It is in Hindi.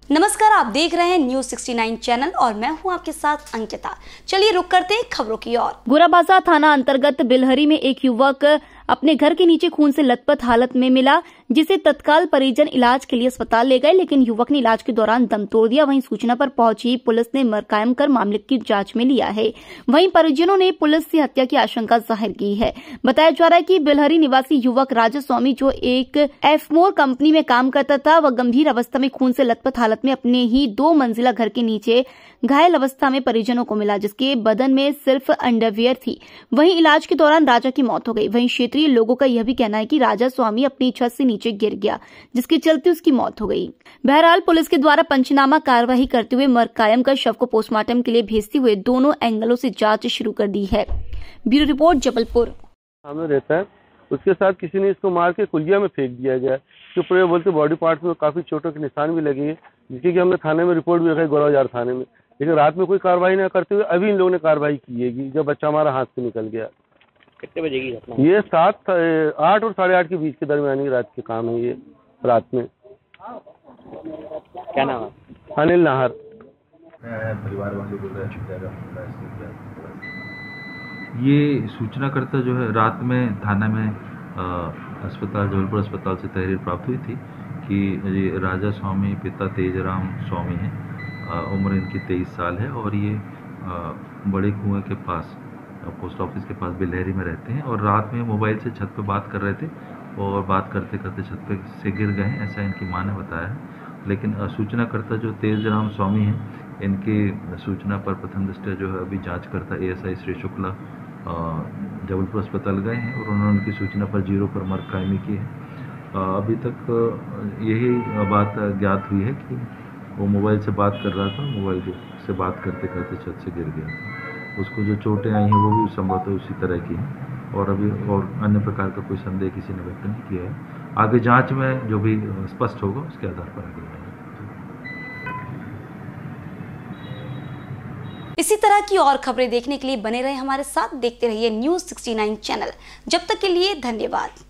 नमस्कार, आप देख रहे हैं न्यूज 69 चैनल और मैं हूं आपके साथ अंकिता। चलिए रुक करते हैं खबरों की ओर। गोराबाजार थाना अंतर्गत बिलहरी में एक युवक अपने घर के नीचे खून से लथपथ हालत में मिला, जिसे तत्काल परिजन इलाज के लिए अस्पताल ले गए, लेकिन युवक ने इलाज के दौरान दम तोड़ दिया। वहीं सूचना पर पहुंची पुलिस ने मरकायम कर मामले की जांच में लिया है। वहीं परिजनों ने पुलिस से हत्या की आशंका जाहिर की है। बताया जा रहा है कि बिलहरी निवासी युवक राजा स्वामी, जो एक एफमोर कंपनी में काम करता था, वह गंभीर अवस्था में खून से लथपथ हालत में अपने ही 2 मंजिला घर के नीचे घायल अवस्था में परिजनों को मिला, जिसके बदन में सिर्फ अंडरवियर थी। वहीं इलाज के दौरान राजा की मौत हो गई। वहीं क्षेत्रीय लोगों का यह भी कहना है कि राजा स्वामी अपनी छत से नीचे गिर गया, जिसके चलते उसकी मौत हो गई। बहरहाल पुलिस के द्वारा पंचनामा कार्रवाई करते हुए मरकायम कर शव को पोस्टमार्टम के लिए भेजते हुए दोनों एंगलों से जांच शुरू कर दी है। Bureau report, Jabalpur. सामने रहता है, उसके साथ किसी ने इसको मार के कुलिया में फेंक दिया गया। तो पूरे बोलते बॉडी पार्ट में काफी चोटों के निशान भी लगे हैं, जिसकी कि हमने थाने में रिपोर्ट भी रखाई, गोराबाजार थाने में। लेकिन रात में कोई कार्रवाई न करते हुए अभी इन लोगों ने कार्रवाई की है जब बच्चा हमारा हाथ से निकल गया। कितने बजे की घटना? ये 8 और 8:30 के बीच के दरमियान ही रात के काम है। ये रात में। क्या नाम है? अनिल नाहर। परिवार वाले बोल रहे हैं ये सूचनाकर्ता जो है रात में थाना में अस्पताल, जबलपुर अस्पताल से तहरीर प्राप्त हुई थी कि ये राजा स्वामी पिता तेजराम स्वामी हैं, उम्र इनकी 23 साल है और ये बड़े कुएं के पास, पोस्ट ऑफिस के पास बिलहरी में रहते हैं। और रात में मोबाइल से छत पे बात कर रहे थे और बात करते करते छत पे से गिर गए हैं, ऐसा इनकी मां ने बताया है। लेकिन सूचनाकर्ता जो तेजराम स्वामी हैं, इनकी सूचना पर प्रथम दृष्टया जो है अभी जांचकर्ता एएसआई श्री शुक्ला जबलपुर अस्पताल गए हैं और उन्होंने उनकी सूचना पर 0 पर मरकायमी की है। अभी तक यही बात ज्ञात हुई है कि वो मोबाइल से बात कर रहा था, मोबाइल से बात करते करते छत से गिर गया था। उसको जो चोटें आई हैं वो भी संभवतः उसी तरह की हैं और अभी और अन्य प्रकार का कोई संदेह किसी ने व्यक्त नहीं किया है। आगे जांच में जो भी स्पष्ट होगा उसके आधार पर आगे बढ़ेगा। इसी तरह की और खबरें देखने के लिए बने रहे हमारे साथ, देखते रहिए न्यूज 69 चैनल। जब तक के लिए धन्यवाद।